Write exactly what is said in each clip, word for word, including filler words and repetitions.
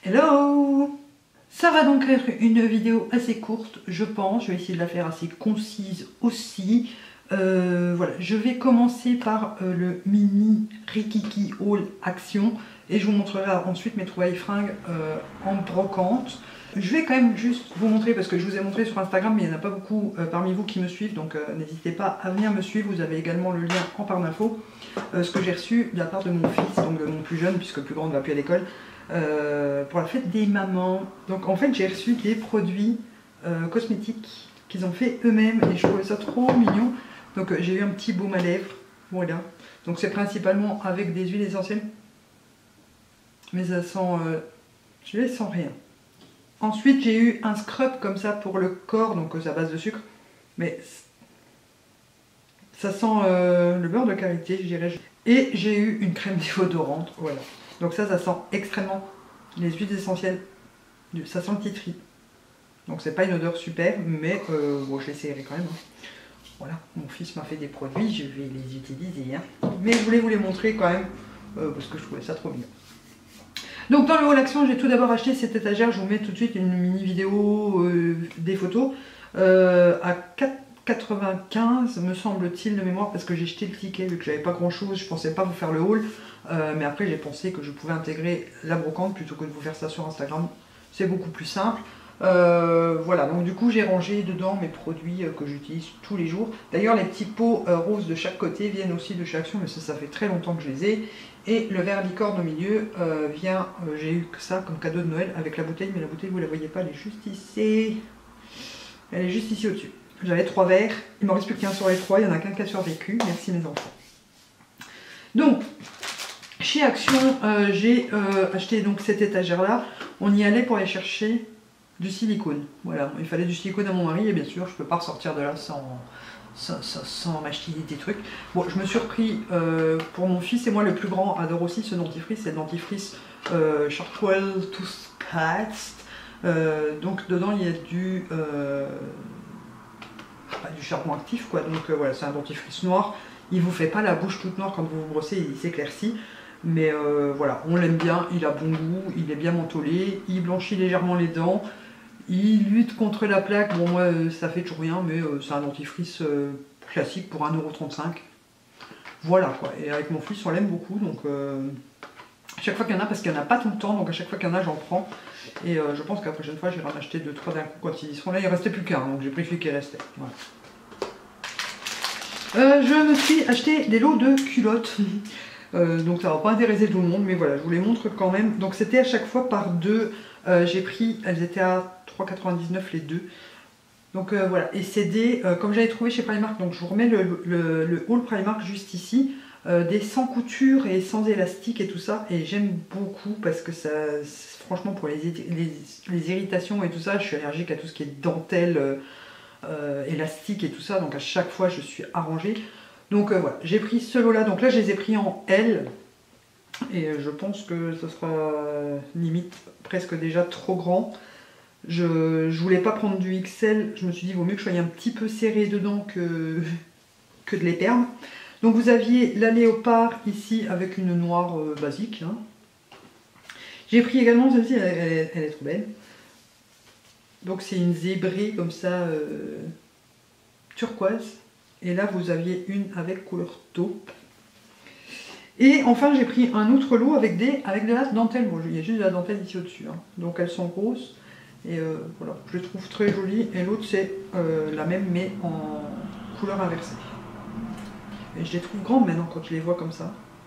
Hello! Ça va donc être une vidéo assez courte, je pense. Je vais essayer de la faire assez concise aussi. Euh, voilà, je vais commencer par euh, le mini Rikiki Haul Action et je vous montrerai ensuite mes trouvailles fringues euh, en brocante. Je vais quand même juste vous montrer, parce que je vous ai montré sur Instagram, mais il n'y en a pas beaucoup euh, parmi vous qui me suivent, donc euh, n'hésitez pas à venir me suivre. Vous avez également le lien en barre d'infos. Euh, ce que j'ai reçu de la part de mon fils, donc de mon plus jeune, puisque le plus grand ne va plus à l'école, euh, pour la fête des mamans. Donc en fait j'ai reçu des produits euh, cosmétiques qu'ils ont fait eux-mêmes et je trouvais ça trop mignon. Donc euh, j'ai eu un petit baume à lèvres, voilà. Donc c'est principalement avec des huiles essentielles, mais ça sent, euh, je les sens rien. Ensuite j'ai eu un scrub comme ça pour le corps, donc c'est à base de sucre, mais ça sent euh, le beurre de karité, je dirais. Et j'ai eu une crème déodorante, voilà. Donc ça, ça sent extrêmement les huiles essentielles, ça sent le tea tree. Donc c'est pas une odeur super, mais euh, bon, je l'essayerai quand même. Hein. Voilà, mon fils m'a fait des produits, je vais les utiliser. Hein. Mais je voulais vous les montrer quand même, euh, parce que je trouvais ça trop bien. Donc dans le haul action, j'ai tout d'abord acheté cette étagère. Je vous mets tout de suite une mini vidéo euh, des photos euh, à quatre quatre-vingt-quinze me semble-t-il de mémoire, parce que j'ai jeté le ticket vu que j'avais pas grand chose, je pensais pas vous faire le haul, euh, mais après j'ai pensé que je pouvais intégrer la brocante plutôt que de vous faire ça sur Instagram, c'est beaucoup plus simple. Euh, voilà, donc du coup j'ai rangé dedans mes produits euh, que j'utilise tous les jours. D'ailleurs les petits pots euh, roses de chaque côté viennent aussi de chez Action, mais ça ça fait très longtemps que je les ai. Et le verre licorne au milieu euh, vient, euh, j'ai eu que ça comme cadeau de Noël avec la bouteille, mais la bouteille vous la voyez pas, elle est juste ici, elle est juste ici au-dessus. J'avais trois verres, il m'en reste plus qu'un sur les trois, il n'y en a qu'un qui a survécu, merci mes enfants. Donc, chez Action, euh, j'ai euh, acheté donc cette étagère là, on y allait pour aller chercher du silicone. Voilà, il fallait du silicone à mon mari et bien sûr je ne peux pas ressortir de là sans, sans, sans, sans m'acheter des trucs. Bon, je me suis repris euh, pour mon fils et moi, le plus grand adore aussi ce dentifrice, c'est le dentifrice euh, Chartwell Toothpaste. Euh, donc dedans il y a du... Euh, du charbon actif quoi, donc euh, voilà, c'est un dentifrice noir, il vous fait pas la bouche toute noire quand vous vous brossez, il s'éclaircit, mais euh, voilà, on l'aime bien, il a bon goût, il est bien mentholé, il blanchit légèrement les dents, il lutte contre la plaque, bon moi euh, ça fait toujours rien, mais euh, c'est un dentifrice euh, classique pour un euro trente-cinq, voilà quoi, et avec mon fils on l'aime beaucoup, donc euh, chaque fois qu'il y en a, parce qu'il n'y en a pas tout le temps, donc à chaque fois qu'il y en a j'en prends. Et euh, je pense que la prochaine fois j'irai en acheter deux trois d'un coup quand ils seront là. Il ne restait plus qu'un, donc j'ai pris celui qui restait. Voilà. Euh, je me suis acheté des lots de culottes. euh, donc ça va pas intéresser tout le monde, mais voilà, je vous les montre quand même. Donc c'était à chaque fois par deux. Euh, j'ai pris, elles étaient à trois quatre-vingt-dix-neuf les deux. Donc euh, voilà, et c'est des, euh, comme j'avais trouvé chez Primark, donc je vous remets le, le, le haul Primark juste ici. Euh, des sans couture et sans élastique et tout ça, et j'aime beaucoup parce que ça, franchement pour les, les, les irritations et tout ça, je suis allergique à tout ce qui est dentelle, euh, euh, élastique et tout ça, donc à chaque fois je suis arrangée. Donc euh, voilà, j'ai pris ce lot là, donc là je les ai pris en L, et je pense que ce sera limite presque déjà trop grand. Je, je voulais pas prendre du X L, je me suis dit vaut mieux que je sois un petit peu serré dedans que, que de les perdre. Donc vous aviez la léopard ici avec une noire euh, basique. Hein. J'ai pris également celle-ci, elle, elle, elle est trop belle. Donc c'est une zébrée comme ça, euh, turquoise. Et là vous aviez une avec couleur taupe. Et enfin j'ai pris un autre lot avec des avec de la dentelle. Bon, il y a juste de la dentelle ici au-dessus. Hein. Donc elles sont grosses. Et euh, voilà, je les trouve très jolies. Et l'autre c'est euh, la même mais en couleur inversée. Et je les trouve grandes maintenant quand je les vois comme ça.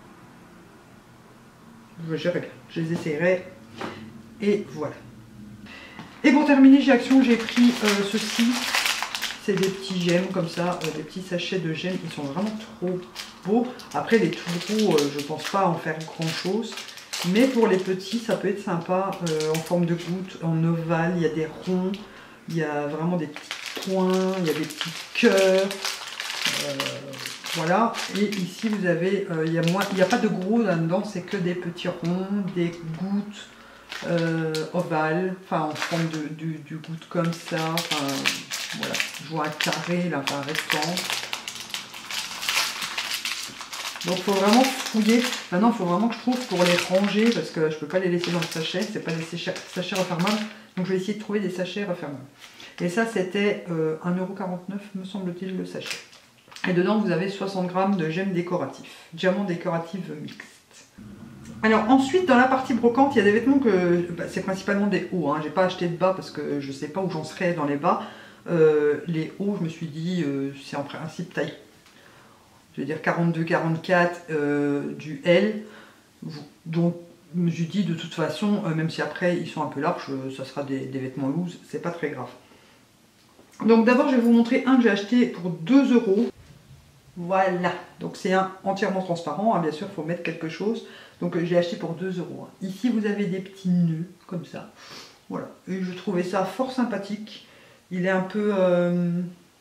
Je verrai bien, je les essayerai. Et voilà. Et pour terminer, chez Action, j'ai pris euh, ceci. C'est des petits gemmes comme ça, euh, des petits sachets de gemmes. Ils sont vraiment trop beaux. Après, les tout gros, euh, je pense pas en faire grand chose. Mais pour les petits, ça peut être sympa euh, en forme de goutte, en ovale. Il y a des ronds, il y a vraiment des petits points, il y a des petits cœurs. Euh, Voilà, et ici vous avez, euh, il n'y a, a pas de gros là-dedans, c'est que des petits ronds, des gouttes euh, ovales, enfin en forme de, de, de gouttes comme ça, enfin voilà, je vois un carré là, enfin un rectangle. Donc il faut vraiment fouiller. Maintenant, il faut vraiment que je trouve pour les ranger parce que je ne peux pas les laisser dans le sachet. C'est pas des sachets, sachets refermables. Donc je vais essayer de trouver des sachets refermables. Et ça, c'était euh, un euro quarante-neuf, me semble-t-il, le sachet. Et dedans, vous avez soixante grammes de gemmes décoratifs. Diamants décoratifs mixtes. Alors ensuite, dans la partie brocante, il y a des vêtements que... Bah, c'est principalement des hauts. Hein. J'ai pas acheté de bas parce que je ne sais pas où j'en serais dans les bas. Euh, les hauts, je me suis dit, euh, c'est en principe taille. Je veux dire quarante-deux quarante-quatre euh, du L. Donc je me suis dit, de toute façon, euh, même si après ils sont un peu larges, euh, ça sera des, des vêtements loose, c'est pas très grave. Donc d'abord, je vais vous montrer un que j'ai acheté pour deux euros. Voilà, donc c'est un entièrement transparent, hein. Bien sûr il faut mettre quelque chose, donc euh, j'ai acheté pour deux euros. Hein. Ici vous avez des petits nœuds, comme ça, voilà, et je trouvais ça fort sympathique. Il est un peu euh,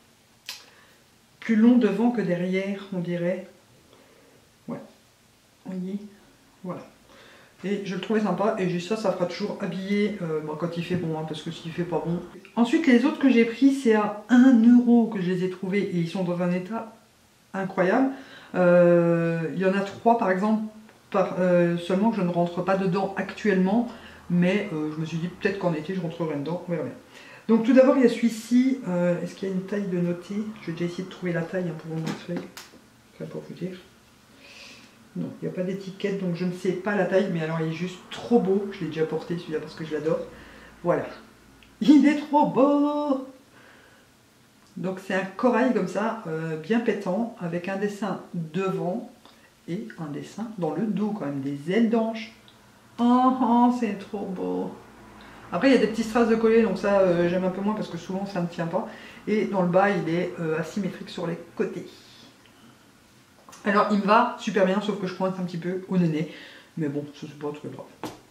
plus long devant que derrière, on dirait. Ouais, vous voyez, voilà. Et je le trouvais sympa, et ça, ça fera toujours habiller euh, bon, quand il fait bon, hein, parce que s'il fait pas bon. Ensuite, les autres que j'ai pris, c'est à un euro que je les ai trouvés, et ils sont dans un état incroyable. Euh, il y en a trois par exemple, par, euh, seulement que je ne rentre pas dedans actuellement, mais euh, je me suis dit peut-être qu'en été je rentrerai dedans, on verra bien. Donc tout d'abord il y a celui-ci, euh, est-ce qu'il y a une taille de noter? Je vais déjà essayer de trouver la taille hein, pour vous montrer, ça pour vous dire. Non, il n'y a pas d'étiquette donc je ne sais pas la taille, mais alors il est juste trop beau, je l'ai déjà porté celui-là parce que je l'adore. Voilà, il est trop beau! Donc c'est un corail comme ça, euh, bien pétant, avec un dessin devant et un dessin dans le dos quand même, des ailes d'ange. Oh, oh c'est trop beau. Après il y a des petits strass de collier, donc ça euh, j'aime un peu moins parce que souvent ça ne tient pas. Et dans le bas il est euh, asymétrique sur les côtés. Alors il me va super bien, sauf que je pointe un petit peu au nez. Mais bon, ça c'est pas très grave.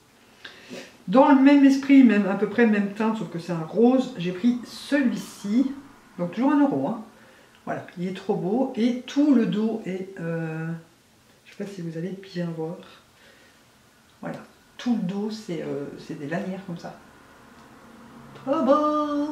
Dans le même esprit, même à peu près même teinte, sauf que c'est un rose, j'ai pris celui-ci. Donc toujours un euro, hein. Voilà, il est trop beau et tout le dos est, euh, je sais pas si vous allez bien voir, voilà, tout le dos c'est euh, des lanières comme ça. Trop beau!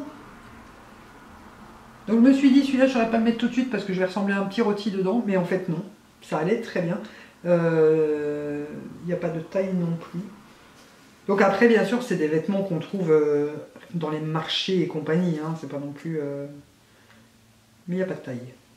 Donc je me suis dit celui-là je saurais pas le mettre tout de suite parce que je vais ressembler à un petit rôti dedans, mais en fait non, ça allait très bien. Il euh, n'y a pas de taille non plus. Donc après bien sûr c'est des vêtements qu'on trouve euh, dans les marchés et compagnie, hein. C'est pas non plus... Euh... Mais il n'y a pas de taille.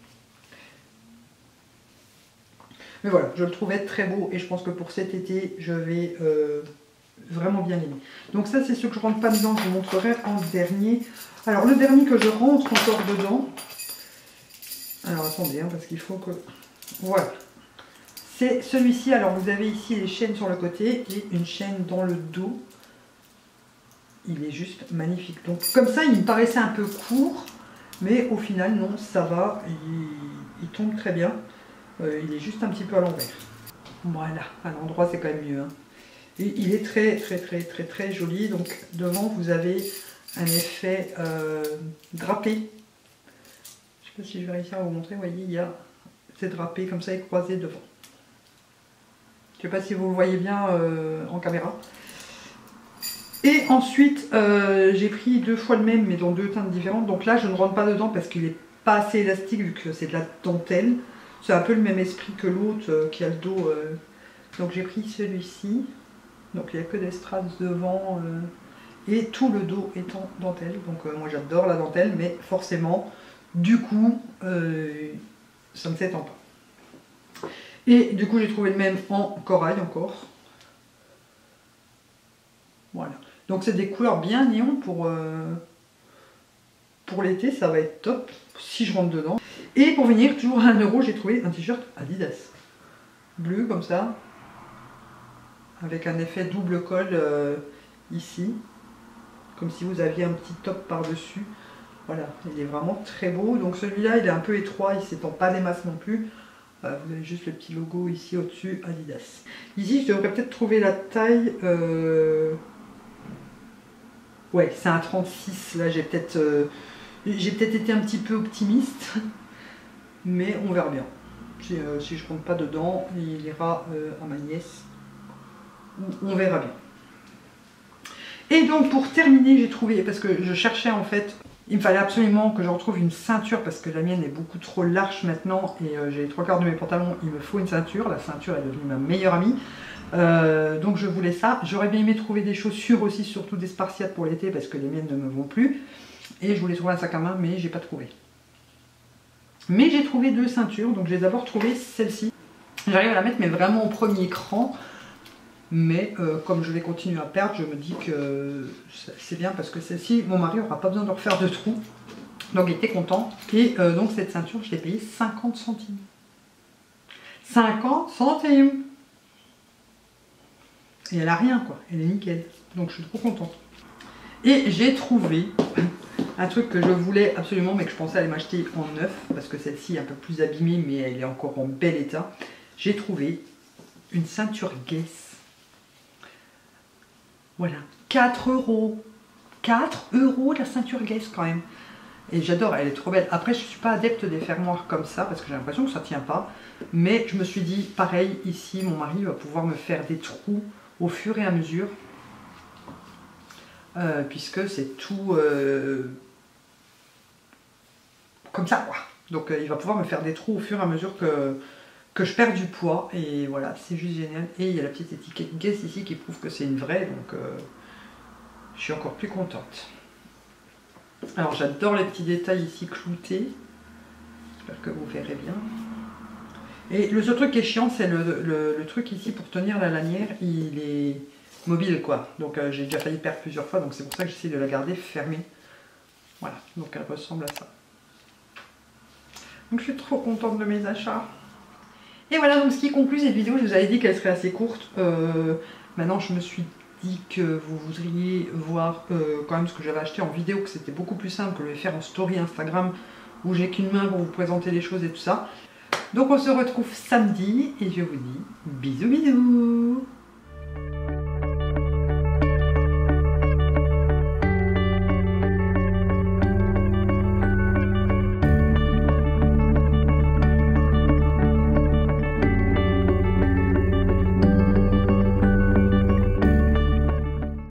Mais voilà, je le trouvais très beau et je pense que pour cet été, je vais euh, vraiment bien l'aimer. Donc ça, c'est ce que je rentre pas dedans, je vous montrerai en dernier. Alors le dernier que je rentre encore dedans, alors attendez, hein, parce qu'il faut que... Voilà. C'est celui-ci, alors vous avez ici les chaînes sur le côté et une chaîne dans le dos. Il est juste magnifique. Donc comme ça, il me paraissait un peu court. Mais au final, non, ça va, il, il tombe très bien. Euh, il est juste un petit peu à l'envers. Voilà, à l'endroit, c'est quand même mieux. Hein. Et il est très, très, très, très, très joli. Donc, devant, vous avez un effet euh, drapé. Je ne sais pas si je vais réussir à vous montrer. Vous voyez, il y a ces drapés comme ça et croisés devant. Je ne sais pas si vous le voyez bien euh, en caméra. Et ensuite, euh, j'ai pris deux fois le même, mais dans deux teintes différentes. Donc là, je ne rentre pas dedans parce qu'il n'est pas assez élastique, vu que c'est de la dentelle. C'est un peu le même esprit que l'autre euh, qui a le dos. Euh... Donc j'ai pris celui-ci. Donc il n'y a que des strass devant. Euh... Et tout le dos est en dentelle. Donc euh, moi j'adore la dentelle, mais forcément, du coup, euh, ça ne s'étend pas. Et du coup, j'ai trouvé le même en corail encore. Voilà. Donc c'est des couleurs bien néon pour, euh, pour l'été, ça va être top si je rentre dedans. Et pour venir, toujours à un euro, j'ai trouvé un t-shirt Adidas. Bleu comme ça, avec un effet double col euh, ici, comme si vous aviez un petit top par-dessus. Voilà, il est vraiment très beau. Donc celui-là, il est un peu étroit, il ne s'étend pas des masses non plus. Euh, vous avez juste le petit logo ici au-dessus, Adidas. Ici, je devrais peut-être trouver la taille... Euh... Ouais, c'est un trente-six. Là, j'ai peut-être euh, j'ai peut-être été un petit peu optimiste. Mais on verra bien. Si, euh, si je ne compte pas dedans, il ira euh, à ma nièce. On verra bien. Et donc, pour terminer, j'ai trouvé... Parce que je cherchais en fait Il me fallait absolument que je retrouve une ceinture parce que la mienne est beaucoup trop large maintenant et euh, j'ai les trois quarts de mes pantalons, il me faut une ceinture. La ceinture est devenue ma meilleure amie. Euh, donc je voulais ça. J'aurais bien aimé trouver des chaussures aussi, surtout des Spartiates pour l'été parce que les miennes ne me vont plus. Et je voulais trouver un sac à main mais j'ai pas trouvé. Mais j'ai trouvé deux ceintures, donc j'ai d'abord trouvé celle-ci. J'arrive à la mettre mais vraiment au premier cran. Mais euh, comme je vais continuer à perdre, je me dis que c'est bien parce que celle-ci, mon mari n'aura pas besoin de refaire de trous. Donc il était content. Et euh, donc cette ceinture, je l'ai payée cinquante centimes. cinquante centimes. Et elle a rien quoi, elle est nickel. Donc je suis trop contente. Et j'ai trouvé un truc que je voulais absolument mais que je pensais aller m'acheter en neuf. Parce que celle-ci est un peu plus abîmée mais elle est encore en bel état. J'ai trouvé une ceinture Guess. Voilà, quatre euros. quatre euros la ceinture Guess quand même. Et j'adore, elle est trop belle. Après, je ne suis pas adepte des fermoirs comme ça parce que j'ai l'impression que ça ne tient pas. Mais je me suis dit, pareil, ici, mon mari va pouvoir me faire des trous au fur et à mesure. Euh, puisque c'est tout euh, comme ça, quoi. Donc, euh, il va pouvoir me faire des trous au fur et à mesure que, que je perds du poids. Et voilà, c'est juste génial. Et il y a la petite étiquette Guess ici qui prouve que c'est une vraie. Donc, euh, je suis encore plus contente. Alors j'adore les petits détails ici cloutés. J'espère que vous verrez bien. Et le seul truc qui est chiant, c'est le, le, le truc ici pour tenir la lanière, il est mobile quoi. Donc euh, j'ai déjà failli perdre plusieurs fois, donc c'est pour ça que j'essaie de la garder fermée. Voilà, donc elle ressemble à ça. Donc je suis trop contente de mes achats. Et voilà donc ce qui conclut cette vidéo. Je vous avais dit qu'elle serait assez courte. Euh, maintenant je me suis dit que vous voudriez voir euh, quand même ce que j'avais acheté en vidéo, que c'était beaucoup plus simple que de le faire en story Instagram où j'ai qu'une main pour vous présenter les choses et tout ça. Donc on se retrouve samedi et je vous dis bisous bisous.